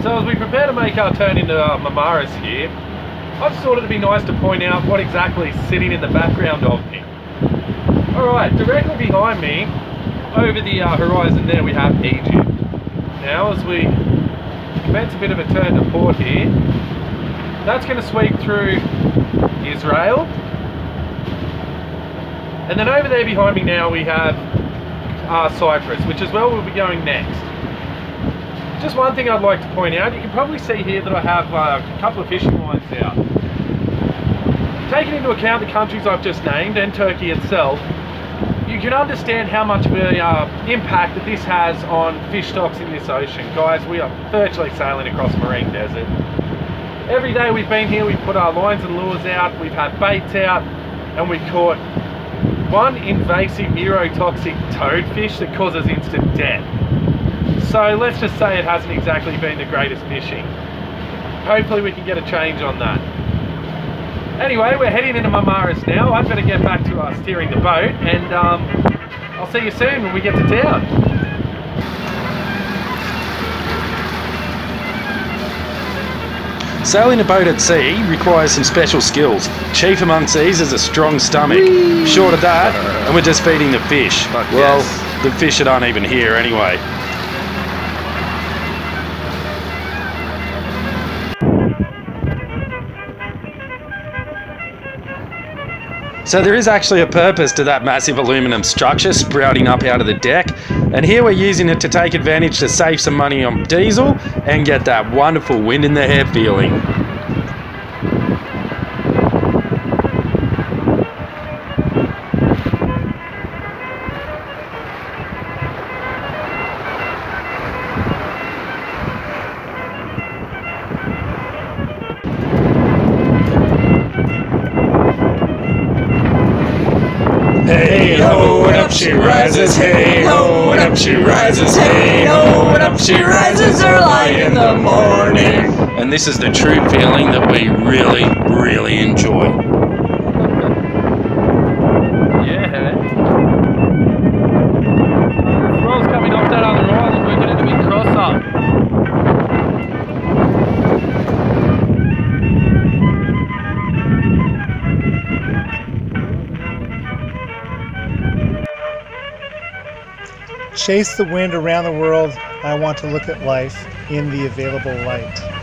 So as we prepare to make our turn into Mamaras here, I just thought it'd be nice to point out what exactly is sitting in the background of me. Alright, directly behind me, over the horizon there, we have Egypt. Now as we commence a bit of a turn to port here, that's going to sweep through Israel. And then over there behind me now we have Cyprus, which is where we'll be going next. Just one thing I'd like to point out, you can probably see here that I have a couple of fishing lines out. Taking into account the countries I've just named and Turkey itself, you can understand how much of an impact that this has on fish stocks in this ocean. Guys, we are virtually sailing across a marine desert. Every day we've been here, we've put our lines and lures out, we've had baits out, and we've caught one invasive neurotoxic toadfish that causes instant death. So let's just say it hasn't exactly been the greatest fishing. Hopefully we can get a change on that. Anyway, we're heading into Mamaras now. I'd better get back to steering the boat, and I'll see you soon when we get to town. Sailing a boat at sea requires some special skills. Chief amongst these is a strong stomach. Whee! Short of that, and we're just feeding the fish. Well, yes. the fish that aren't even here anyway. So there is actually a purpose to that massive aluminum structure sprouting up out of the deck, and here we're using it to take advantage to save some money on diesel and get that wonderful wind in the hair feeling. Hey ho, and up she rises, hey ho, and up she rises, hey ho, and up she rises early in the morning. And this is the true feeling that we really, really enjoy. Yeah. The roll's coming off that other island, we're going to be cross up. Chase the wind around the world. I want to look at life in the available light.